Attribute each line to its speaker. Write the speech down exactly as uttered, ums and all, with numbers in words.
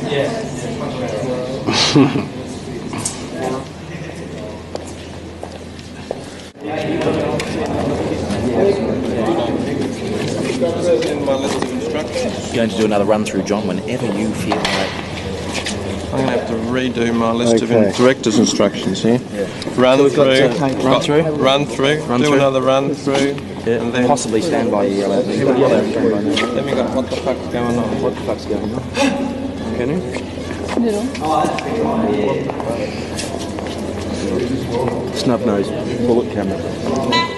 Speaker 1: Going to do another run through, John, whenever you feel like.
Speaker 2: I'm going to have to redo my list
Speaker 3: Okay.
Speaker 2: of director's instructions here.
Speaker 1: Yeah.
Speaker 2: Run,
Speaker 1: So
Speaker 2: through,
Speaker 1: we've got, uh, run through,
Speaker 2: run through,
Speaker 1: run
Speaker 2: do
Speaker 1: through.
Speaker 2: another run through,
Speaker 1: Yeah.
Speaker 2: and then
Speaker 1: Possibly stand by your yellow. Yellow, stand by now.
Speaker 2: then we got what the fuck's going on.
Speaker 1: What the fuck's going on? Kenny? Snub nose, bullet camera.